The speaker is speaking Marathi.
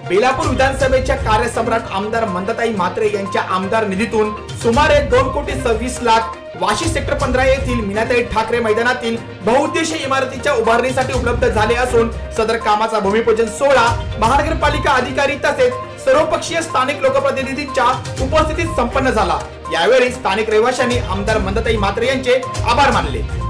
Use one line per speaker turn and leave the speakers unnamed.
बेलापूर विधानसभेच्या कार्यसम्राट आमदार मंदाताई म्हात्रे यांच्या आमदार निधीतून सुमारे 2,26,00,000 वाशी सेक्टर 15 येथील मीनाताई ठाकरे मैदानातील बहुउद्देशीय इमारतीच्या उभारणीसाठी उपलब्ध झाले असून सदर कामाचा भूमिपूजन सोहळा महानगरपालिका अधिकारी तसेच सर्वपक्षीय स्थानिक लोकप्रतिनिधींच्या उपस्थितीत संपन्न झाला। यावेळी स्थानिक रहिवाशांनी आमदार मंदाताई म्हात्रे यांचे आभार मानले।